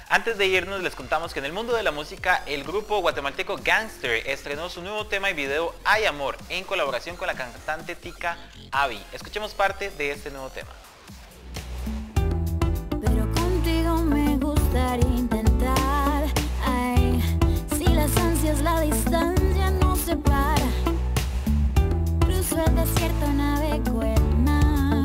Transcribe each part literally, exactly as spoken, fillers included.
Antes de irnos les contamos que en el mundo de la música el grupo guatemalteco Gangster estrenó su nuevo tema y video Hay Amor en colaboración con la cantante tica Abby. Escuchemos parte de este nuevo tema. Pero contigo me gustaría intentar, ay, si las ansias, la distancia nos separa, cruzo el desierto, navego el mar.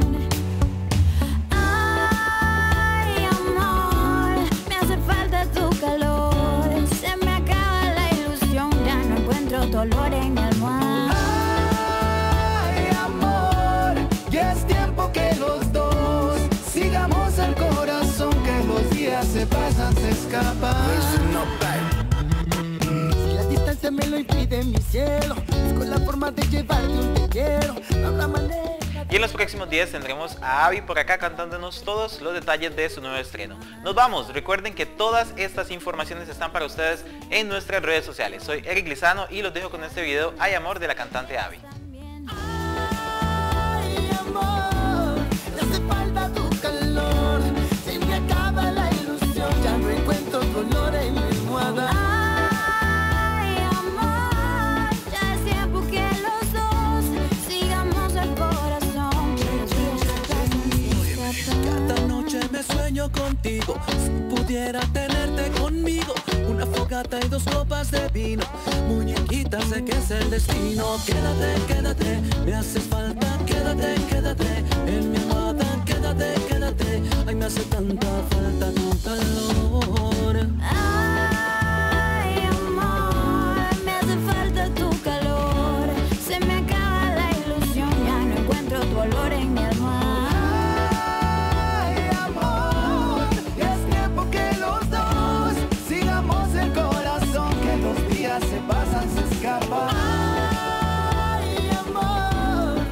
Ay, amor, me hace falta tu calor, se me acaba la ilusión, ya no encuentro dolor en mi almohada. Ay, amor, ya es tiempo que los dos sigamos el corazón, que los días se pasan, se escapan. Si la distancia me lo impide, mi cielo, busco la forma de llevarte un te quiero, no habrá manera. Y en los próximos días tendremos a Abby por acá cantándonos todos los detalles de su nuevo estreno. Nos vamos, recuerden que todas estas informaciones están para ustedes en nuestras redes sociales. Soy Eric Lizano y los dejo con este video Hay Amor de la cantante Abby. Ay, amor, me hace falta tu calor, se me acaba la ilusión, ya no encuentro dolor en mi almohada. Ay, amor, ya es tiempo que los dos sigamos el corazón, que los días se pasan sin escapar. Cada noche me sueño contigo, si pudiera tenerte conmigo, una fogata y dos copas de vino, muñequita, sé que es el destino. Quédate, quédate, me haces falta, quédate, quédate, en mi almohada, quédate, quédate, ay, me hace tanta falta tu calor. Ay, amor, me hace falta tu calor, se me acaba la ilusión, ya no encuentro tu olor en mi almohada. Ay, amor, ya es tiempo que los dos sigamos el corazón, que los días se pasan, se escapan.